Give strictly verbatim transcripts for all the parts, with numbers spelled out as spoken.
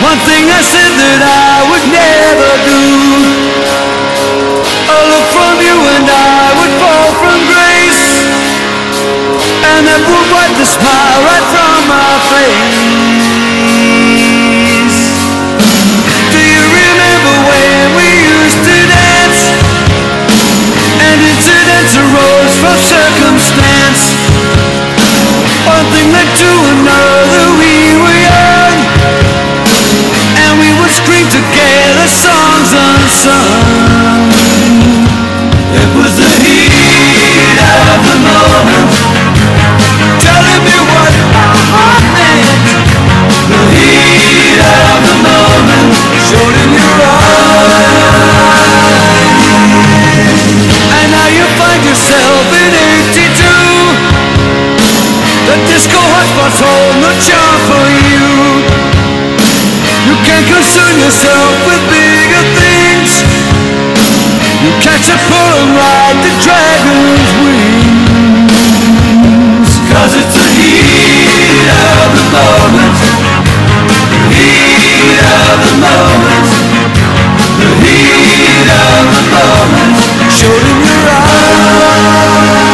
One thing I said that I would never do. A look from you and I would fall from grace, and that would wipe the smile right from my face. Do you remember when we used to dance, and incidents arose from circumstance? One thing led to another, we were young, and we would scream together songs unsung. It was the heat of the moment, telling me what my heart meant. The heat of the moment showed in your eyes. And now you find yourself in eighty-two. The disco hotspots hold no charm for you. You can't concern yourself with bigger things. You catch a pull and ride the dragon's wings. Cause it's the heat of the moment, the heat of the moment, the heat of the moment showed in your eyes.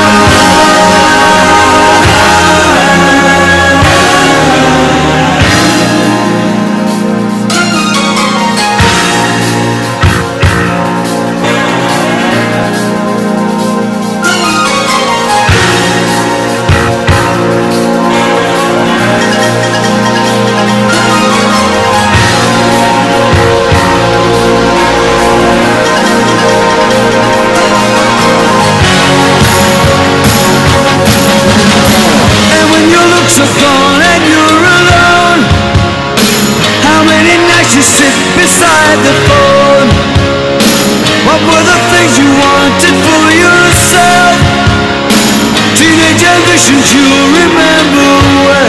Beside the phone, what were the things you wanted for yourself? Teenage ambitions you remember well.